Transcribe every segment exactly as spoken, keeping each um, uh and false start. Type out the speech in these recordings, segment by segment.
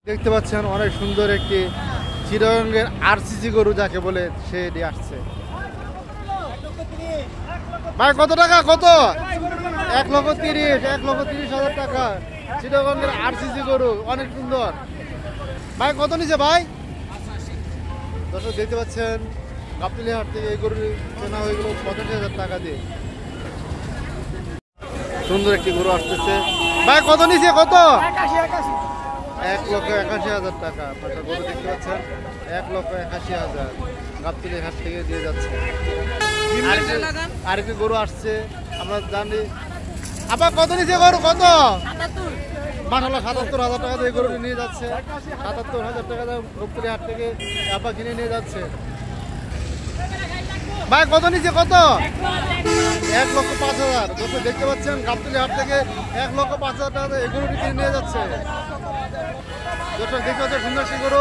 দেখতে পাচ্ছেন অনেক সুন্দর একটি চিরঙ্গের আরসিসি গরু যাকে বলে সে দিয়ে আসছে। ভাই কত টাকা? কত? এক লক্ষ তিরিশ এক লক্ষ তিরিশ হাজার টাকা চিরঙ্গের আরসিসি গরু, অনেক সুন্দর। ভাই কত নিছে ভাই? দর্শক দেখতে পাচ্ছেন গাবতলী হাট থেকে এই গরু কেনা হয়ে গেল পঁচাশি হাজার টাকা দিয়ে। সুন্দর একটি গরু আসতেছে। ভাই কত নিছে? কত? এক লক্ষ একাশি হাজার টাকা গরু দেখতে পাচ্ছেন, এক লক্ষ একাশি হাজার গাবতলী হাট থেকে দিয়ে যাচ্ছে। আরেকটি গরু আসছে আমরা জানি। আবার কত নিছে গরু? কত? মাশাআল্লাহ সাতাত্তর হাজার টাকা দিয়ে গরু নিয়ে যাচ্ছে। সাতাত্তর হাজার টাকা গাবতলী হাট থেকে আবার কিনে নিয়ে যাচ্ছে। ভাই কত নিচ্ছে? কত? এক লক্ষ পাঁচ হাজার দর্শক দেখতে পাচ্ছেন গাবতলী হাট থেকে এক লক্ষ পাঁচ হাজার টাকা এই গরুটি কিনে নিয়ে যাচ্ছে। দর্শক দেখতে পাচ্ছেন সুন্দর একটি গরু।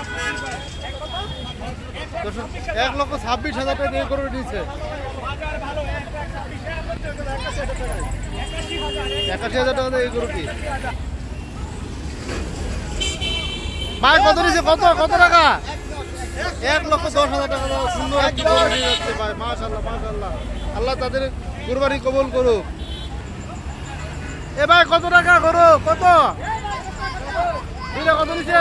দর্শক এক লক্ষ ছাব্বিশ হাজার টাকা দিয়ে গরু নিচ্ছে। একাশি হাজার টাকা দিয়ে এই গরুটি। ভাই কত নিচ্ছে? কত? কত টাকা? এক লক্ষ দশ হাজার টাকা সুন্দর একটি গরু নিয়ে যাচ্ছে ভাই। মাশাআল্লাহ মাশাআল্লাহ, আল্লাহ তাদের কুরবানি কবুল করুক। এ ভাই কত টাকা গরু? কত? দুইটা কত নিচ্ছে?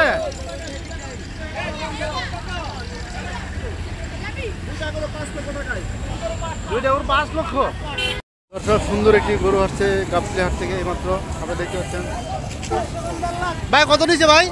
দুইটা গরু পাঁচ লক্ষ। সুন্দর একটি গরু আসছে গাবতলী হাট থেকে এইমাত্র আপনারা দেখতে পাচ্ছেন। ভাই কত নিচ্ছে ভাই?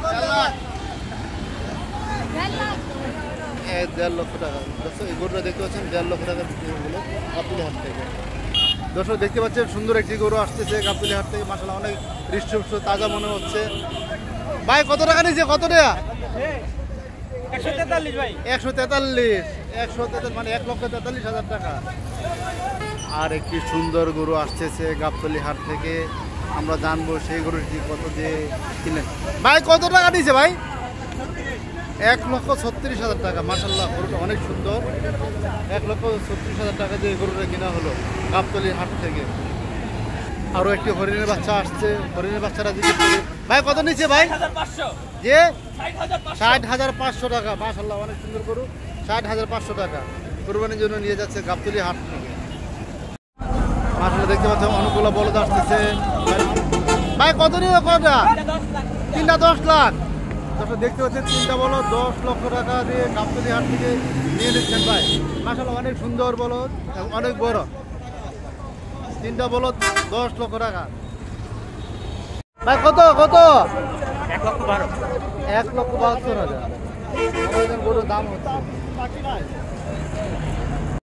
দেড় লক্ষ টাকা। দর্শক এই গরুটা দেখতে পাচ্ছেন দেড় লক্ষ টাকা হলো গাবতলী হাট থেকে। দর্শক দেখতে পাচ্ছেন সুন্দর একটি গরু আসতেছে গাবতলী হাট থেকে। মাশাআল্লাহ অনেক হৃষ্টপুষ্ট তাজা মনে হচ্ছে। ভাই কত টাকা নিচ্ছে? কত টাকা? একশো তেতাল্লিশ ভাই। একশো তেতাল্লিশ একশো তেতাল্লিশ মানে এক লক্ষ তেতাল্লিশ হাজার টাকা। আর একটি সুন্দর গরু আসতেছে গাবতলী হাট থেকে, আমরা জানবো সেই গরুটি কত দিয়ে কিনলেন। ভাই কত টাকা নিচ্ছে ভাই? এক লক্ষ ছত্রিশ হাজার টাকা। মাশাআল্লাহ গরুটা অনেক সুন্দর। এক লক্ষ ছত্রিশ হাজার টাকা দিয়ে গরুটা কেনা হলো গাবতলী হাট থেকে। আরো একটি হরিণের বাচ্চা আসছে, হরিণের বাচ্চাটা দিকে ভাই কত নিচ্ছে ভাই? যে ষাট হাজার পাঁচশো টাকা। মাশাআল্লাহ অনেক সুন্দর গরু, ষাট হাজার পাঁচশো টাকা কুরবানির জন্য নিয়ে যাচ্ছে গাবতলী হাট থেকে। মাশাআল্লাহ দেখতে পাচ্ছেন অনেকগুলো বলদ আসতেছে। ভাই কত নিয়ে? কটা? তিনটা দশ লাখ। দর্শক দেখতে পাচ্ছেন তিনটা বলদ দশ লক্ষ টাকা দিয়ে গাবতলী হাট থেকে নিয়ে নিচ্ছেন ভাই। মাশাআল্লাহ অনেক সুন্দর বলদ, অনেক বড়। তিনটা বলদ দশ লক্ষ টাকা। ভাই কত? কত? এক লক্ষ বারো এক লক্ষ বাহাত্তর হাজার গরুর দাম হচ্ছে।